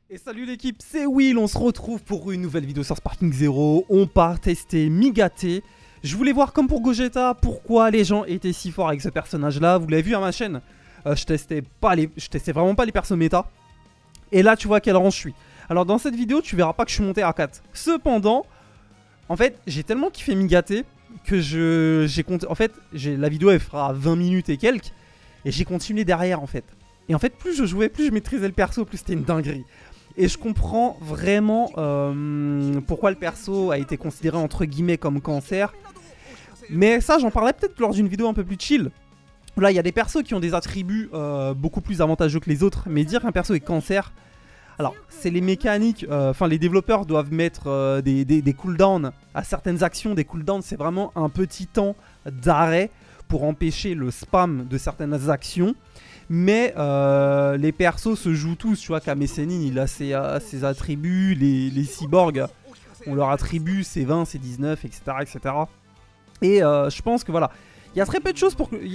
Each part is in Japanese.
Et salut l'équipe, c'est Will, on se retrouve pour une nouvelle vidéo sur Sparking Zero. On part tester Migaté. Je voulais voir comme pour Gogeta, pourquoi les gens étaient si forts avec ce personnage là. Vous l'avez vu à ma chaîne, je testais vraiment pas les persos méta. Et là tu vois quel rang je suis. Alors dans cette vidéo tu verras pas que je suis monté à 4. Cependant, en fait j'ai tellement kiffé Migaté que j'ai compté. En fait la vidéo elle fera 20 minutes et quelques. Et j'ai continué derrière en fait. Et en fait plus je jouais, plus je maîtrisais le perso, plus c'était une dinguerie. Et je comprends vraiment pourquoi le perso a été considéré entre guillemets comme cancer. Mais ça j'en parlerai peut-être lors d'une vidéo un peu plus chill. Là il y a des persos qui ont des attributs beaucoup plus avantageux que les autres. Mais dire qu'un perso est cancer, alors c'est les mécaniques, les développeurs doivent mettre des cooldowns à certaines actions. Des cooldowns c'est vraiment un petit temps d'arrêt pour empêcher le spam de certaines actions. Mais les persos se jouent tous, tu vois, Kame Sennin il a ses attributs, les cyborgs ont leur attribut, c'est 20, c'est 19, etc. etc. Et je pense que voilà, il y a très peu de choses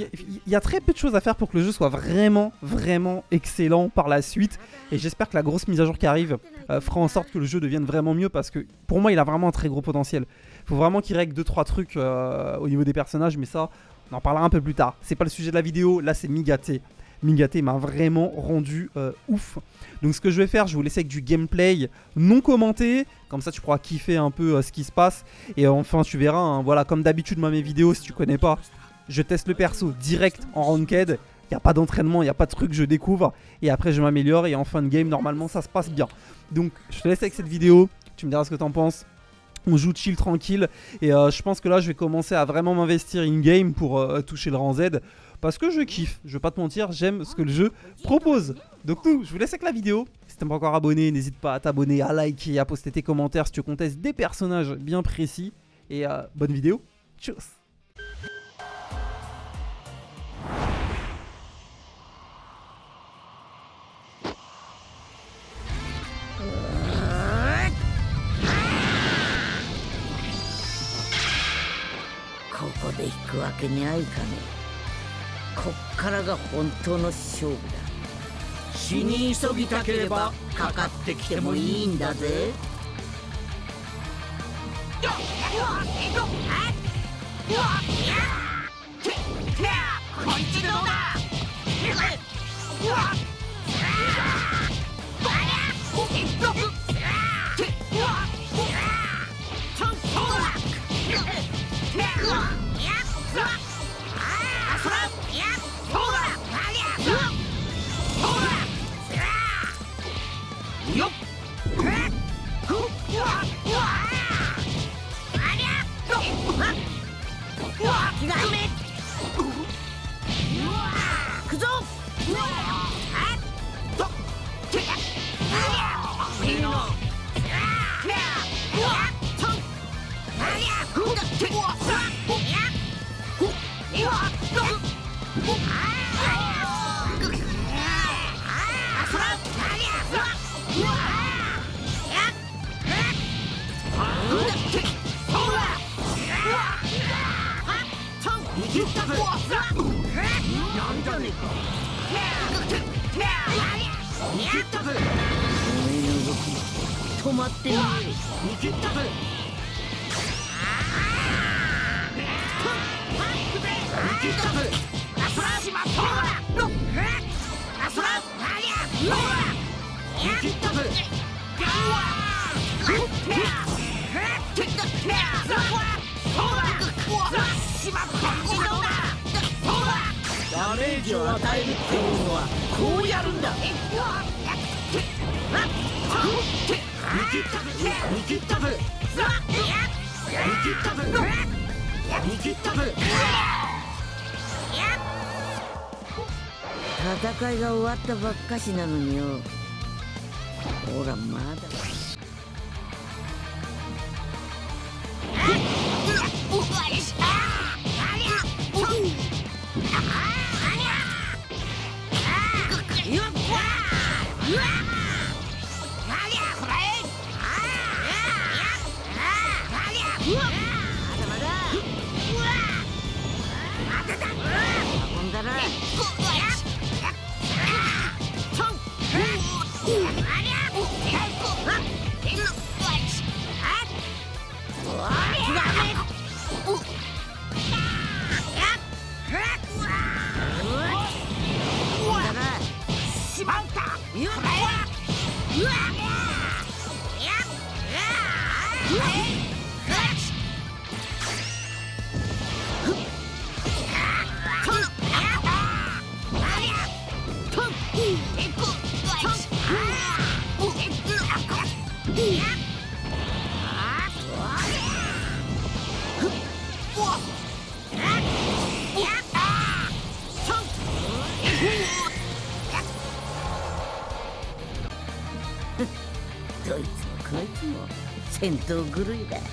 à faire pour que le jeu soit vraiment excellent par la suite. Et j'espère que la grosse mise à jour qui arrive fera en sorte que le jeu devienne vraiment mieux, parce que pour moi il a vraiment un très gros potentiel. Il faut vraiment qu'il règle 2-3 trucs au niveau des personnages, mais ça on en parlera un peu plus tard. C'est pas le sujet de la vidéo, là c'est Migaté. Migaté m'a vraiment rendu ouf. Donc ce que je vais faire, je vais vous laisser avec du gameplay non commenté. Comme ça tu pourras kiffer un peu ce qui se passe. Et enfin tu verras, hein, voilà, comme d'habitude moi mes vidéos, si tu connais pas, je teste le perso direct en ranked. Il n'y a pas d'entraînement, il n'y a pas de truc, je découvre. Et après je m'améliore et en fin de game normalement ça se passe bien. Donc je te laisse avec cette vidéo, tu me diras ce que t'en penses. On joue chill, tranquille. Et je pense que là je vais commencer à vraiment m'investir in-game pour toucher le rang Z. Parce que je kiffe, je vais pas te mentir, j'aime ce que le jeu propose. Donc nous, je vous laisse avec la vidéo. Si t'es pas encore abonné, n'hésite pas à t'abonner, à liker, à poster tes commentaires si tu contestes des personnages bien précis. Et bonne vidéo, tchuss. こっからが本当の勝負だ。死に急ぎたければかかってきてもいいんだぜ。こいつどうだ。止まってみる。見切ったぜ。見切ったぜ。しまった。見切ったぜ。しまった。ダメージを与えるっていうのはこうやるんだ。見切ったぜ。見切ったぜ。見切ったぜ。戦いが終わったばっかしなのによ。ほらまだ。 どいつもこいつも戦闘狂いだ。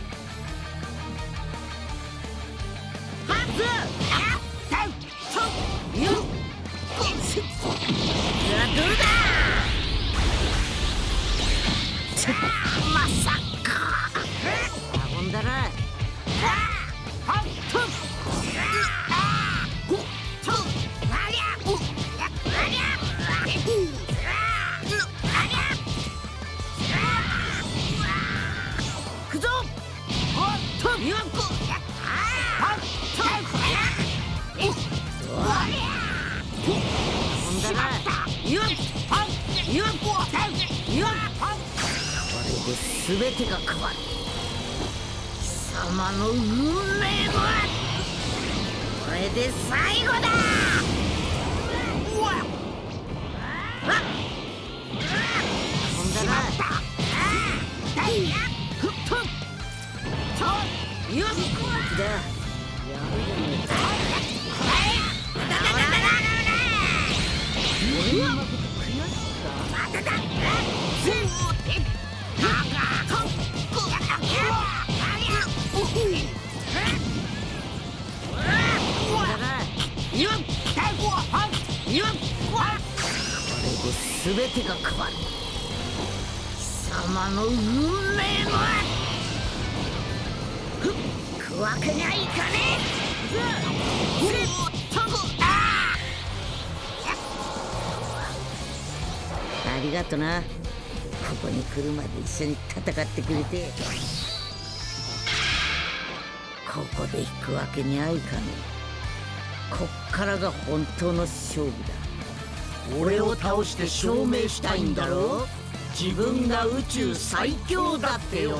まさかほんだらくぞ全てが変わる。貴様の運命はこれで最後だ。ほんだらよしこっちだ。全てが変わる。貴様の運命もくわけにはいかねえ。ありがとな。ここに来るまで一緒に戦ってくれて。ここで引くわけにはいかねえ。こっからが本当の勝負だ。俺を倒して証明したいんだろ。自分が宇宙最強だってよ。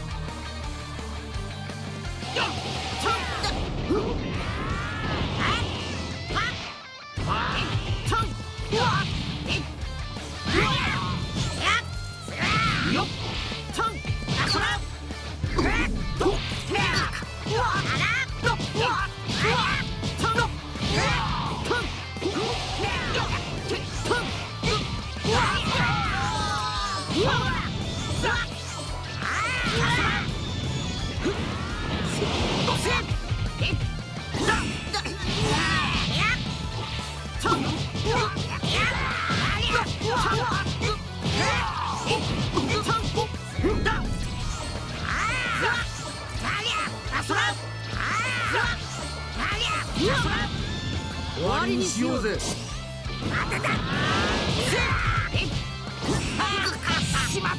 終わりにしようぜ。しまった。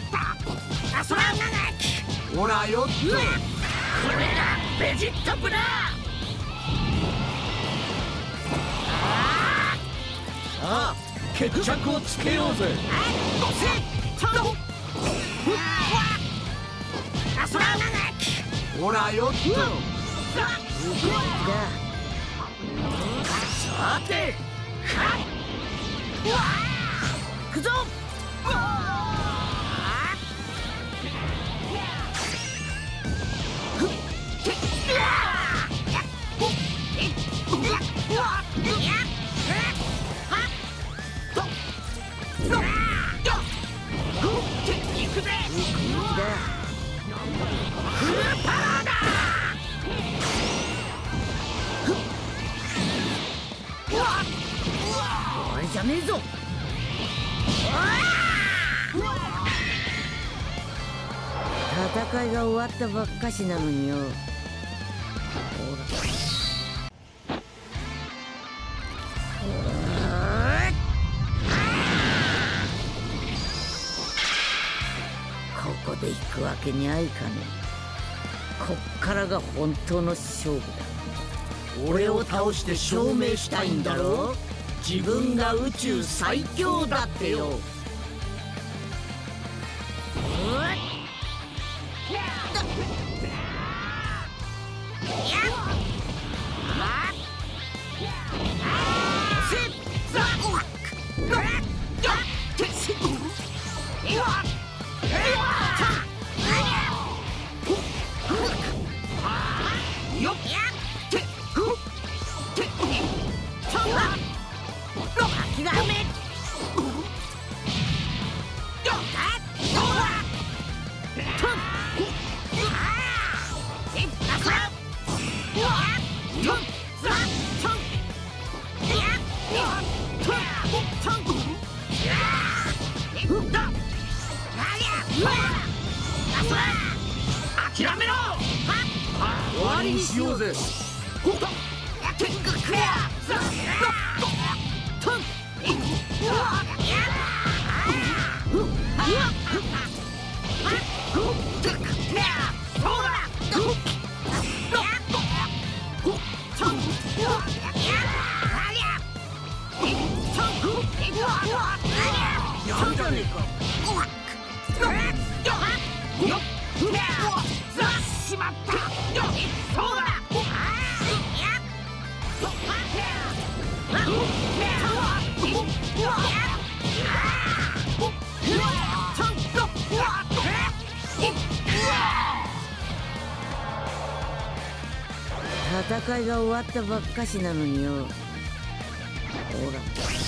ほらよっと。これがベジットブだ。さあ決着をつけようぜ。ほらよっと。さてくぞ。じゃねえぞ。戦いが終わったばっかしなのによ。ここで引くわけにはいかねえ。こっからが本当の勝負だ。俺を倒して証明したいんだろ。 自分が宇宙最強だってよ。 諦めろ。終わりにしようぜ。 なんじゃねえか。しまった。そうだ。戦いが終わったばっかしなのによ。ほら、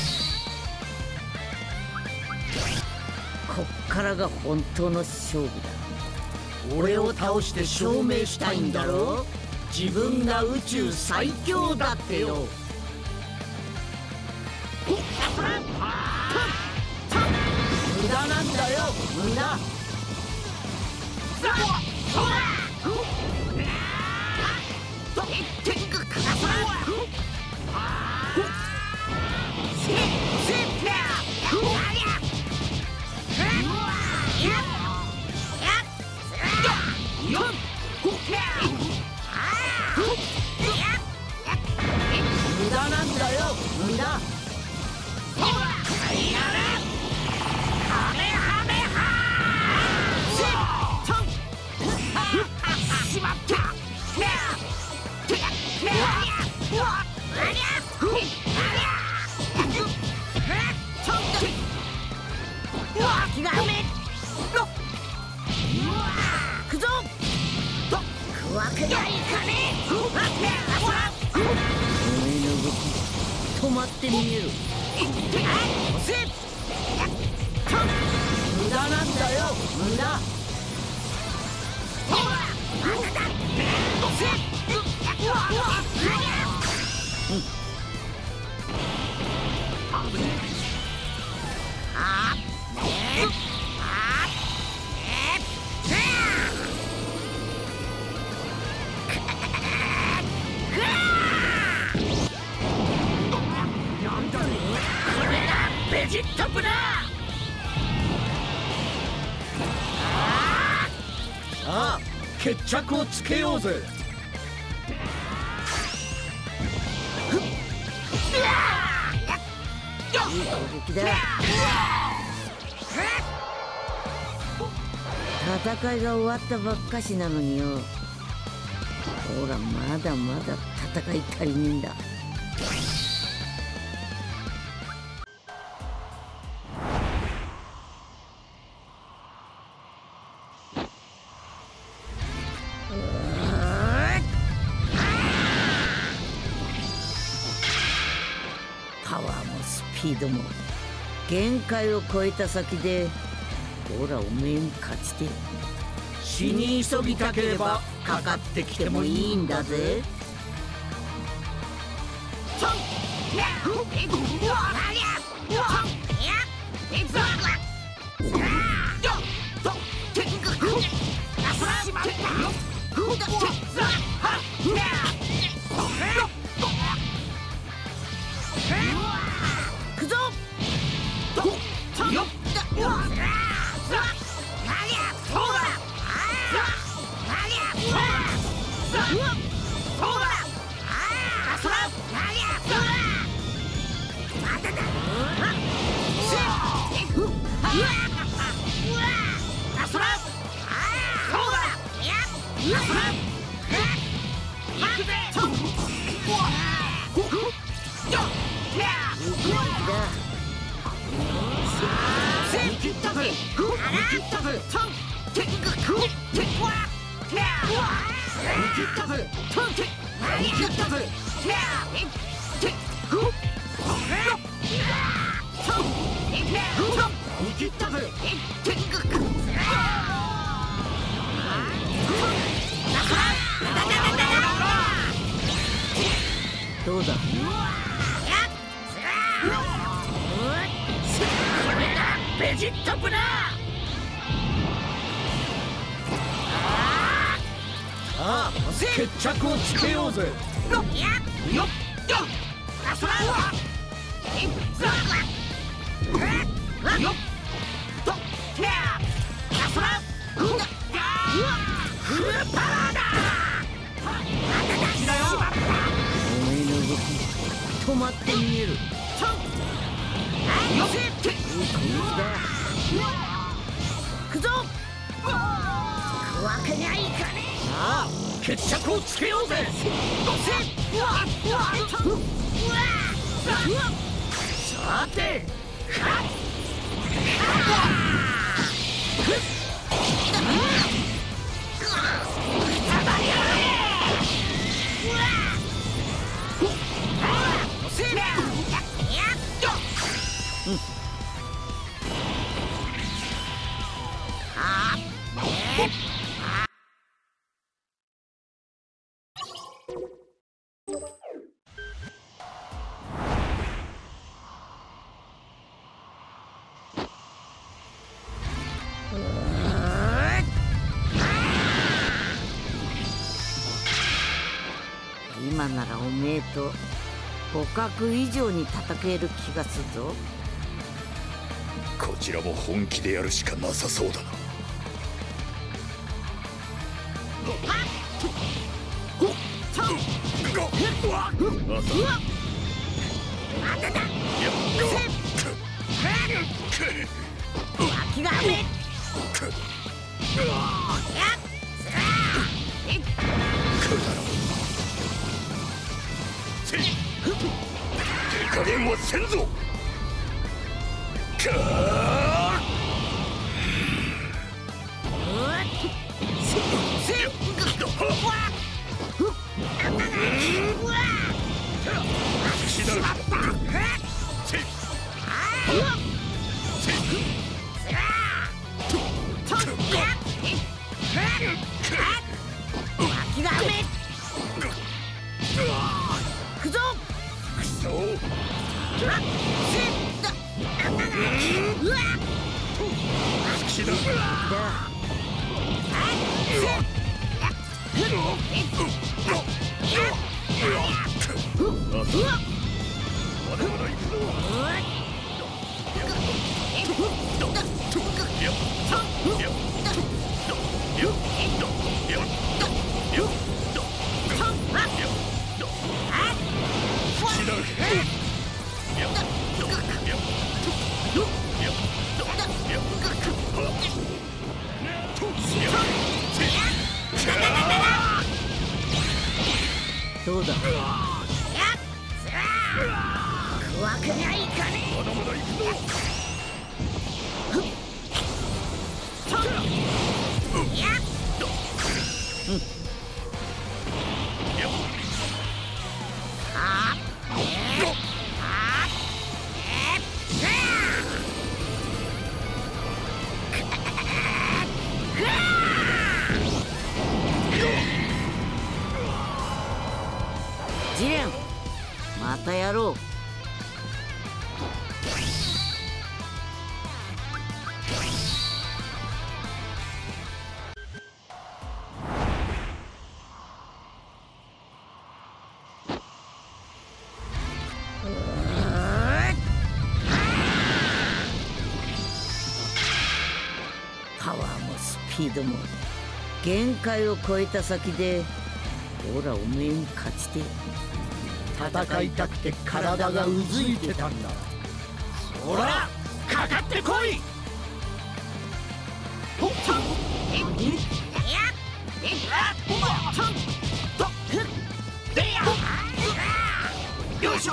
こっからが本当の勝負だ。俺を倒して証明したいんだろ。自分が宇宙最強だってよ。無駄なんだよ、無駄。無駄なんだよ、無駄。しまった。行くぞ。わけにはいかねえ。お前の動き止まってみえる。無駄なんだよ、無駄。ベジットブラ。 さあ決着をつけようぜ。 いい攻撃だ。戦いが終わったばっかしなのによ。ほら、まだまだ戦い足りねえんだ。パワーもスピードも限界を超えた先で、ほら、おめえに勝ちて。死に急ぎたければかかってきてもいいんだぜ。 そらそうだそら行くぜ見切ったぜ見切ったぜ見切ったぜ見切ったぜ見切ったぜどうだ。 ベジットブラさあ決着をつけようぜ。よっよっそらよっとそらフルパワーだ。 お前の動き止まって見える。 よせいい攻撃だ。行くぞ。行くわけにはいかねえ。 さあ決着をつけようぜ。さて今ならおめえと互角以上に戦える気がするぞ。 こちらも本気でやるしかなさそうだな。 気がめ手加減はせんぞ。 どうだ。行くわけにはいかねえ。 まだまだ行くぞ。 ジレン、またやろう。パワーもスピードも限界を超えた先で、ほらおめえに勝ちて戦いたくて体がうずいてたんだ。ほらかかってこい。 よいしょ。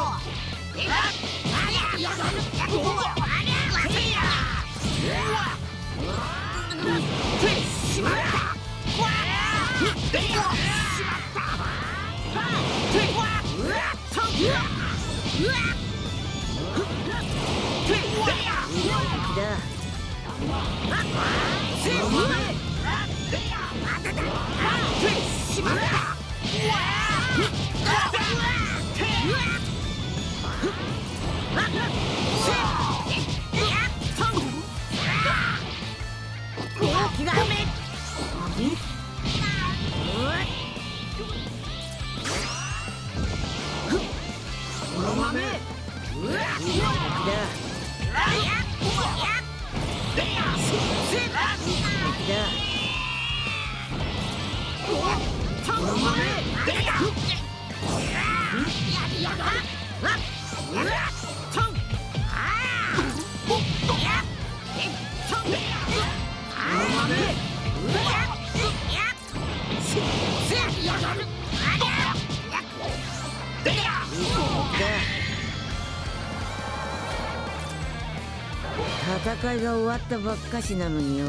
戦いが終わったばっかしなのによ。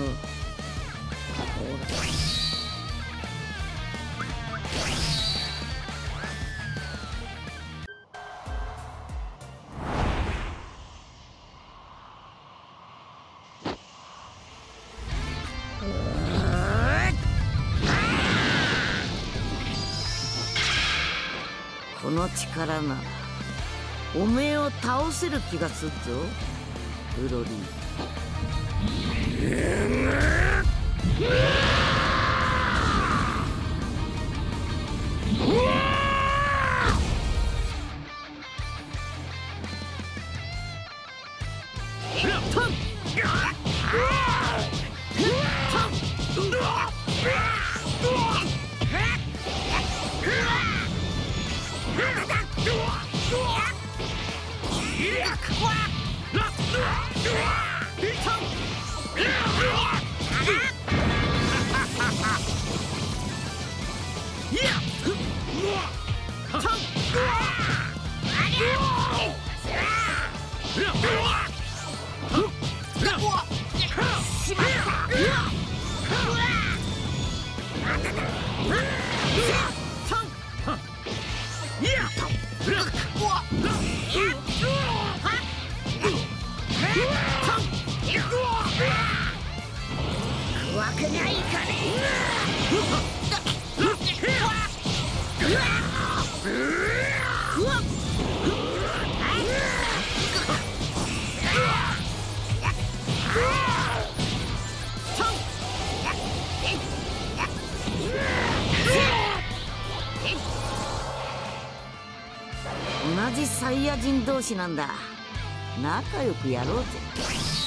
この力ならおめえを倒せる気がすっぞ、ブロリー。わけにはいかね同じサイヤ人同士なんだ。仲良くやろうぜ。